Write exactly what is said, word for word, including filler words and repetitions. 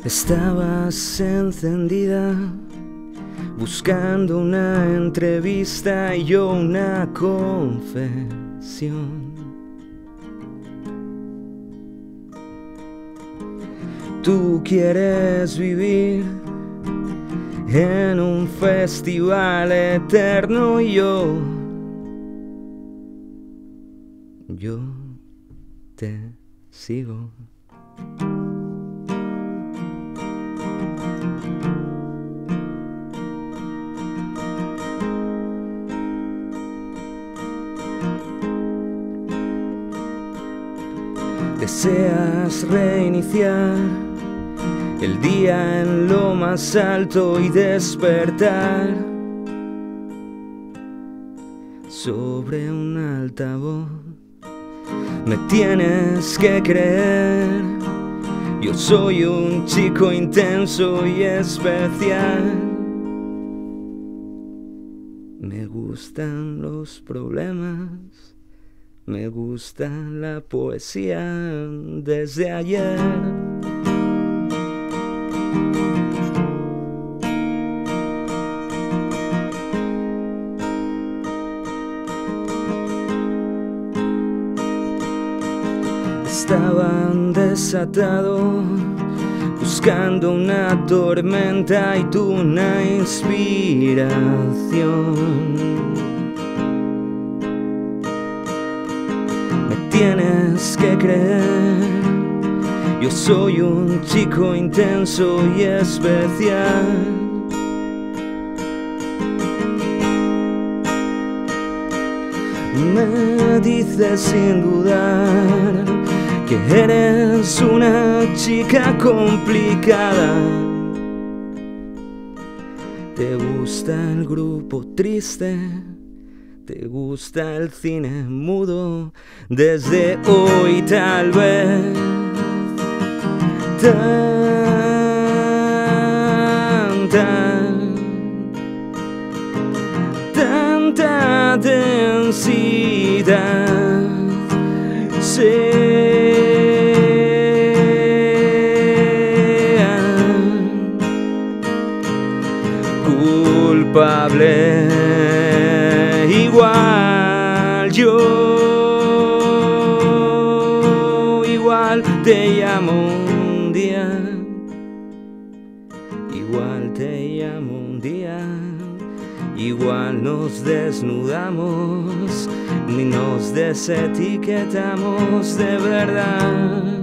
Estabas encendida, buscando una entrevista y yo una confesión. Tú quieres vivir en un festival eterno y yo, yo te sigo. Deseas reiniciar el día en lo más alto y despertar sobre un altavoz. Me tienes que creer, yo soy un chico intenso y especial. Me gustan los problemas, me gusta la poesía desde ayer. Estaba desatado, buscando una tormenta y tú una inspiración. Tienes que creer, yo soy un chico intenso y especial. Me dices sin dudar que eres una chica complicada. Te gusta el grupo triste, te gusta el cine mudo, desde hoy tal vez. Tanta, tanta densidad sea culpable. Igual yo, igual te llamo un día, igual te llamo un día, igual nos desnudamos, ni nos desetiquetamos de verdad.